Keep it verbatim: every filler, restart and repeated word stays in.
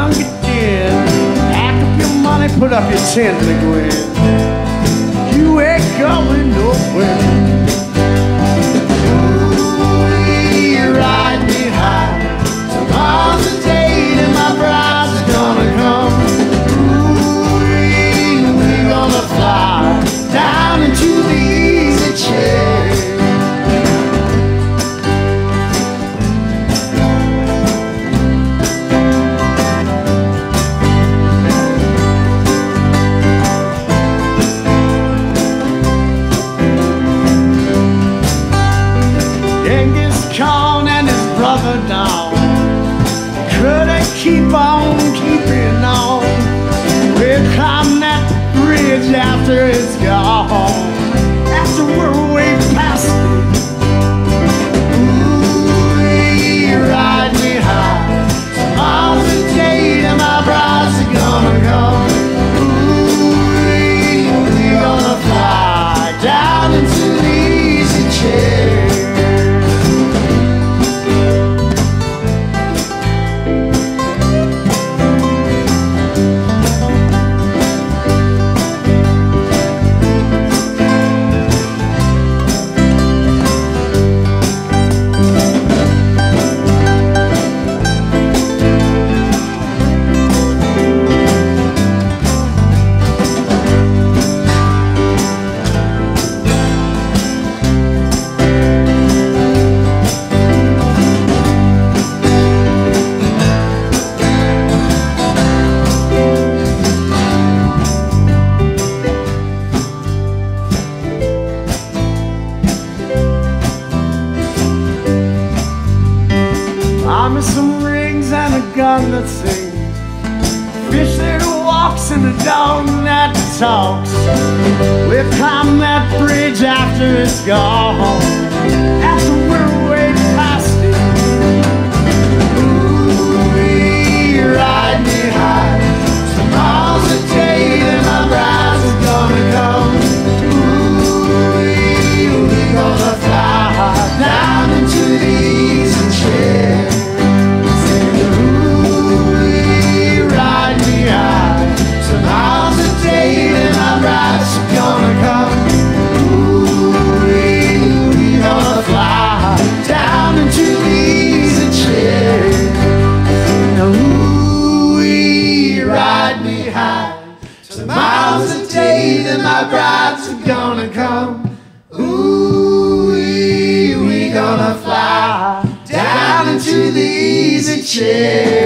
done get dead. Pack up your money, put up your tent, Gwen. You ain't going nowhere. Ooh, you ride me high. Tomorrow's the day that my bride's gonna come. Ooh, we're gonna fly down into the easy chair. Khan and his brother down. Couldn't keep on keeping on. We'll climb that bridge after it's gone, after we're way past it. Ooh, you ride me high. Tomorrow's the day that my bride's gonna come. Ooh, we're gonna fly down into the easy chair. Buy me some rings and a gun that sings, fish that walks and a dog that talks. We'll climb that bridge after it's gone, after we're way past it. Ooh, you ride me high. Tomorrow's the day that my bride's gonna come. Ooh, we're gonna fly down into the easy chair. Tomorrow's the day that my bride's gonna come. Ooh, we gonna fly down into the easy chair. Ooh, we ride me high. Tomorrow's the day that my bride's gonna come. Ooh, we, we gonna fly down into the easy chair.